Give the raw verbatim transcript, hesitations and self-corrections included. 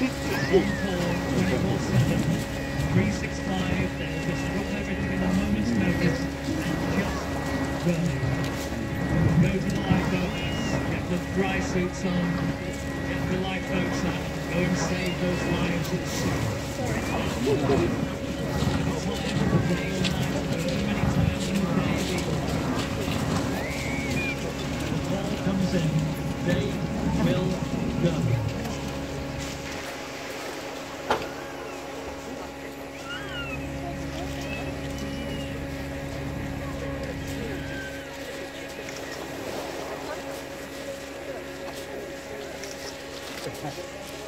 One four, twenty-four seven, three six five. They'll just drop everything in a moment's notice and just go. Go to the lifeboats, get the dry suits on, get the lifeboats out, go and save those lives at sea. Any time of the day or night, however many times in the day the call comes in, they will go. Ha ha.